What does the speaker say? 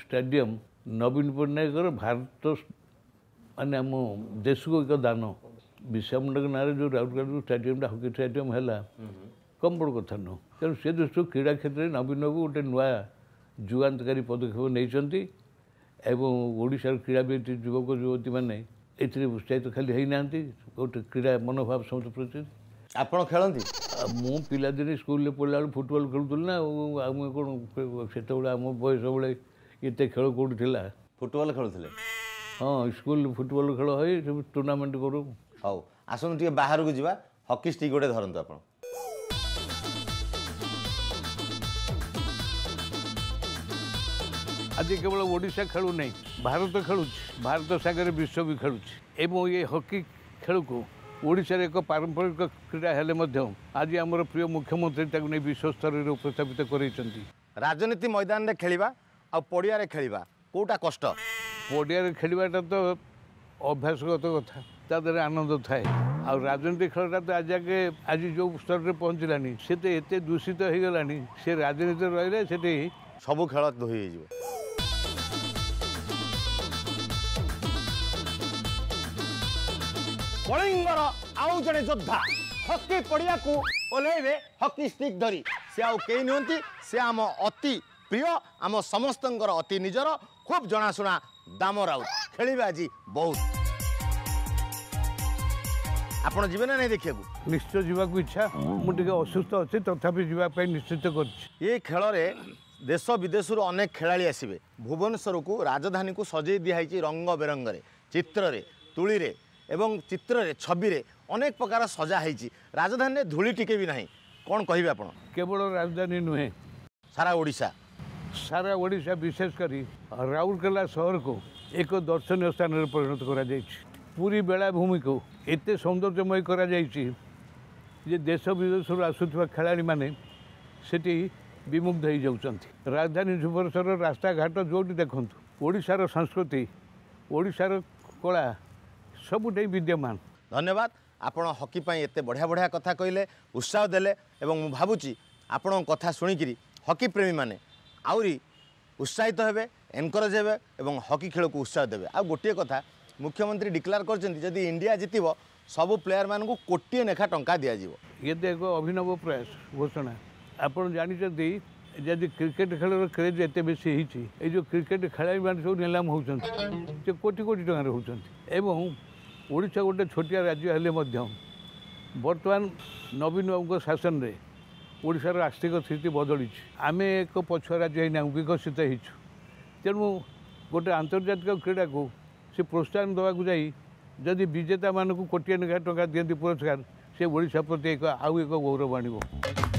Stadium नवीन पट्टनायक भारत माने आम देश को एक दान बिरसा मुंडा ना जो राउरकेला स्टेडियम हॉकी स्टेडियम है कम बड़ कथा नुह तेणु से दृष्टि क्रीड़ा क्षेत्र में नवीन बाबू गोटे नुआ जुगान्तकारी पदक्षेप नहीं ओडार क्रीड़ाविद युवक युवती मैंने ये उत्साहित खाली होना गोटे क्रीड़ा मनोभाव समस्त प्रति आपण खेलती मु पिलादिने स्कूल पढ़ला बेल फुटबॉल खेलुल ना कौन से आम बयस बेले ये खेल कौटी थी फुटबॉल खेलुले हाँ स्कूल फुटबॉल खेल है सब टूर्नामेंट करूँ हाउ आसनु टे बाहर को जीवा हॉकी स्टिक गोटे धरतु आप आज केवल ओडिशा खेलु नहीं भारत खेलु भारत सागर विश्व भी खेलु एवं ये हॉकी खेल को ओडिशा एक पारंपरिक क्रीड़ा हेले आज आमर प्रिय मुख्यमंत्री ताकू नहीं विश्व स्तर में उपस्थापित कर राजनीति मैदान में खेलिबा आ पड़िया रे खेलिबा कोटा कष्ट पड़िया खेलवाटा तो अभ्यासगत कथा तादर आनंद थाए आ राजनीति खेलटा तो आज आगे आज जो स्तर में पहुँचलानी से तो एत दूषित हो गलानी से राजनीति रही से सब खेल धोई हो कलिंगर आउ जड़े योद्धा हॉकी पड़िया को ओल्लैबे हॉकी स्टिक धरी से आउ कई नुहति से आम अति प्रिय आम समस्त अति निजर खूब जनाशुना दाम राउत खेल आज बहुत आपण जीवे ना नहीं देखिए निश्चय जावाक इच्छा मुझे असुस्थ अच्छे तथापि जावाई निश्चित ये खेल में देश विदेश अनेक खेलाड़ी आसवे भुवनेश्वर को राजधानी को सजई दिखाई रंग बेरंगे चित्र तुली रे एवं चित्र रे छवि रे अनेक प्रकार सजा है राजधानी धूली टिके भी नहीं कौन कहे आप केवल राजधानी नुहे सारा ओडिशा विशेषकर राउरकेला सहर को एक दर्शनीय स्थान में परिणत करा पूरी बेलाभूमि को एत सौंदर्यमय करा जे देश विदेश आसुवा खेलाड़ी माने सेठी विमुग्ध हो जाउछंती राजधानी भुवनेश्वर रास्ता घाट जोटी देखंतु ओडिशार संस्कृति ओडिशार कला सबुठे विद्यमान धन्यवाद आपण हॉकी पाई एते बढ़िया बढ़िया कथा कहले उत्साह देले एवं मु भाबुची आपण कथा सुनिकिरी हॉकी प्रेमी माने आउरी उत्साहित हेबे एनकरेज हेबे एवं हॉकी खेल को उत्साह देबे आ गोटे कथा मुख्यमंत्री डिक्लेयर करछंती जदि इंडिया जितिबो सब प्लेयर मान को कोटी नेखा टंका दिया जिवो ये तो एक अभिनव प्रयास घोषणा आपण जानते जदि क्रिकेट खेल क्रेज एत बेसी ये जो क्रिकेट खेलाड़ी मैंने सब नीलाम होती कोटी कोटी टकर होती ओडिशा गोटे छोटिया राज्य हेले बर्तमान नवीन बाबू शासन में ओडिशार आर्थिक स्थिति बदली आम एक पछुआ राज्य होना विकसित होचु तेणु गोटे आंतर्जातिक क्रीड़ा को से प्रोत्साहन देवाक जाई जदि विजेता मानक कोटी नेखा टंका दियंती पुरस्कार से ओडिशा प्रति एक आउ एक गौरव आनिब।